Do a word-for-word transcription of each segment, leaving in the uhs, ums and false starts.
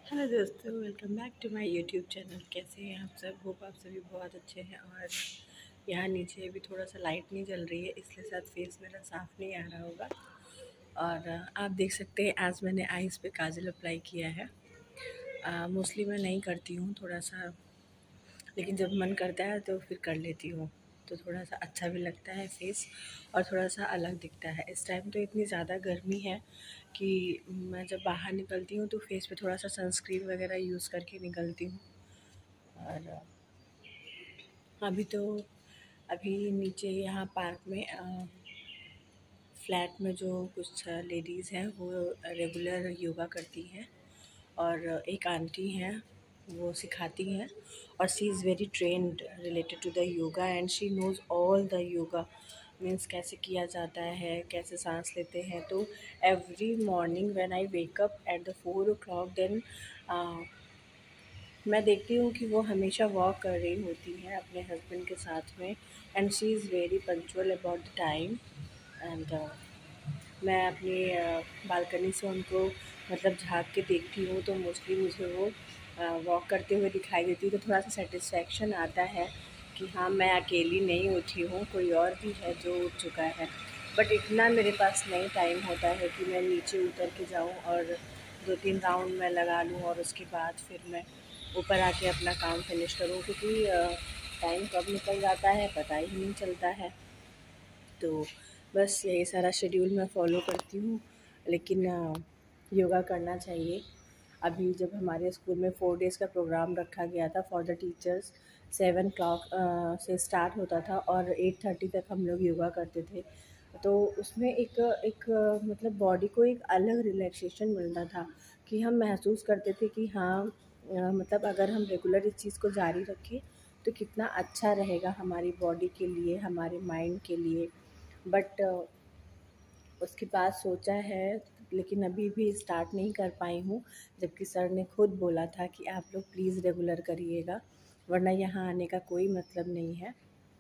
Hello दोस्तों, welcome back to my YouTube channel. कैसे हैं आप सब? होप आप सभी बहुत अच्छे हैं। और यहाँ नीचे अभी थोड़ा सा लाइट नहीं जल रही है, इसलिए शायद फेस मेरा साफ़ नहीं आ रहा होगा। और आप देख सकते हैं आज मैंने आईज़ पे काजल अप्लाई किया है। मोस्टली मैं नहीं करती हूँ थोड़ा सा, लेकिन जब मन करता है तो फिर कर लेती हूँ। तो थोड़ा सा अच्छा भी लगता है फेस, और थोड़ा सा अलग दिखता है। इस टाइम तो इतनी ज़्यादा गर्मी है कि मैं जब बाहर निकलती हूँ तो फेस पे थोड़ा सा सनस्क्रीन वगैरह यूज़ करके निकलती हूँ। और अभी तो अभी नीचे यहाँ पार्क में अ, फ्लैट में जो कुछ लेडीज़ हैं वो रेगुलर योगा करती हैं, और एक आंटी हैं वो सिखाती हैं, और she is very trained related to the yoga and she knows all the yoga. Means कैसे किया जाता है, कैसे सांस लेते हैं। तो every morning when I wake up at the four o'clock, then मैं देखती हूँ कि वो हमेशा वॉक कर रही होती हैं अपने हस्बैंड के साथ में, and she is very punctual about the time. And मैं अपनी बालकनी से उनको मतलब झाँक के देखती हूँ तो मोस्टली मुझे वो वॉक करते हुए दिखाई देती है। तो थोड़ा सा सेटिस्फेक्शन आता है कि हाँ, मैं अकेली नहीं उठी हूँ, कोई और भी है जो उठ चुका है। बट इतना मेरे पास नहीं टाइम होता है कि मैं नीचे उतर के जाऊँ और दो तीन राउंड मैं लगा लूँ और उसके बाद फिर मैं ऊपर आके अपना काम फिनिश करूँ, क्योंकि टाइम कब निकल जाता है पता ही नहीं चलता है। तो बस यही सारा शेड्यूल मैं फ़ॉलो करती हूँ। लेकिन अ, योगा करना चाहिए। अभी जब हमारे स्कूल में फ़ोर डेज़ का प्रोग्राम रखा गया था for the teachers, seven clock से स्टार्ट होता था और एट थर्टी तक हम लोग योगा करते थे। तो उसमें एक एक अ, मतलब बॉडी को एक अलग रिलैक्सेशन मिलता था कि हम महसूस करते थे कि हाँ, अ, मतलब अगर हम रेगुलर इस चीज़ को जारी रखें तो कितना अच्छा रहेगा हमारी बॉडी के लिए, हमारे माइंड के लिए। बट उसके बाद सोचा है, लेकिन अभी भी स्टार्ट नहीं कर पाई हूँ, जबकि सर ने खुद बोला था कि आप लोग प्लीज़ रेगुलर करिएगा, वरना यहाँ आने का कोई मतलब नहीं है।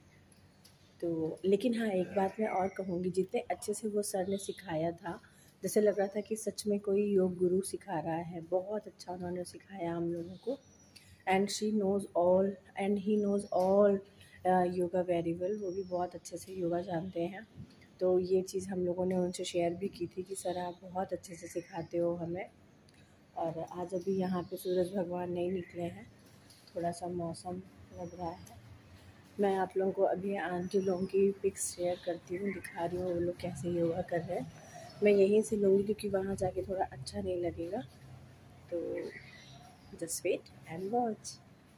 तो लेकिन हाँ, एक बात मैं और कहूँगी, जितने अच्छे से वो सर ने सिखाया था, जैसे लग रहा था कि सच में कोई योग गुरु सिखा रहा है। बहुत अच्छा उन्होंने सिखाया हम लोगों को। And she knows all and he knows all yoga very well. वो भी बहुत अच्छे से योगा जानते हैं। तो ये चीज़ हम लोगों ने उनसे शेयर भी की थी कि सर आप बहुत अच्छे से सिखाते हो हमें। और आज अभी यहाँ पे सूरज भगवान नहीं निकले हैं, थोड़ा सा मौसम लग रहा है। मैं आप लोगों को अभी आंटी लोगों की पिक्स शेयर करती हूँ, दिखा रही हूँ वो लोग कैसे योगा कर रहे हैं। मैं यहीं से लूँगी क्योंकि वहाँ जाके थोड़ा अच्छा नहीं लगेगा। तो जस्ट वेट एंड वॉच।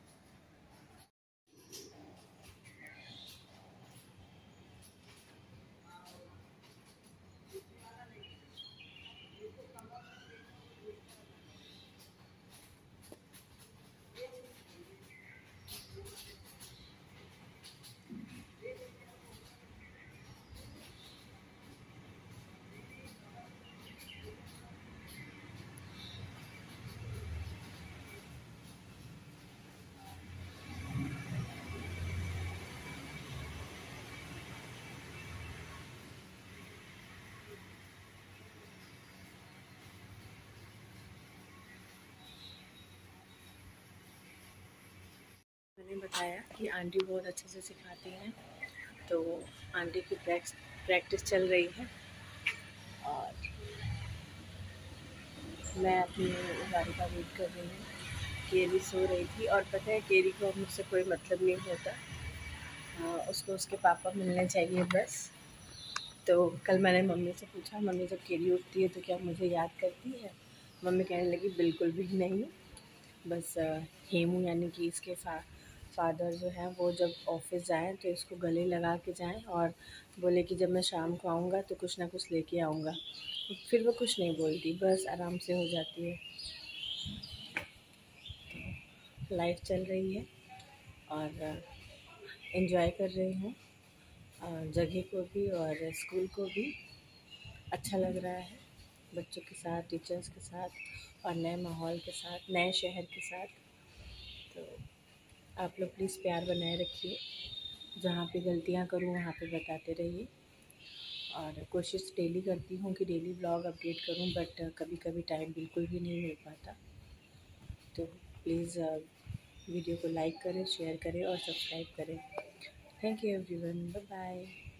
मैंने बताया कि आंटी बहुत अच्छे से सिखाती हैं, तो आंटी की प्रैक्स प्रैक्टिस चल रही है और मैं अपनी गाड़ी का वेट कर रही हूँ। केरी सो रही थी, और पता है केरी को मुझसे कोई मतलब नहीं होता। हाँ, उसको उसके पापा मिलने चाहिए बस। तो कल मैंने मम्मी से पूछा, मम्मी जब केरी उठती है तो क्या मुझे याद करती है? मम्मी कहने लगी बिल्कुल भी नहीं। बस अ, हेमू यानी कि इसके फा फादर जो हैं वो जब ऑफिस जाएं तो इसको गले लगा के जाएं, और बोले कि जब मैं शाम को आऊँगा तो कुछ ना कुछ लेके आऊँगा। फिर वो कुछ नहीं बोलती, बस आराम से हो जाती है। लाइफ चल रही है और एंजॉय कर रही हूँ, और जगह को भी और स्कूल को भी। अच्छा लग रहा है बच्चों के साथ, टीचर्स के साथ, और नए माहौल के साथ, नए शहर के साथ। तो आप लोग प्लीज़ प्यार बनाए रखिए। जहाँ पे गलतियाँ करूँ वहाँ पे बताते रहिए। और कोशिश डेली करती हूँ कि डेली ब्लॉग अपडेट करूँ, बट कभी कभी टाइम बिल्कुल भी नहीं मिल पाता। तो प्लीज़ वीडियो को लाइक करें, शेयर करें और सब्सक्राइब करें। Thank you everyone, bye bye.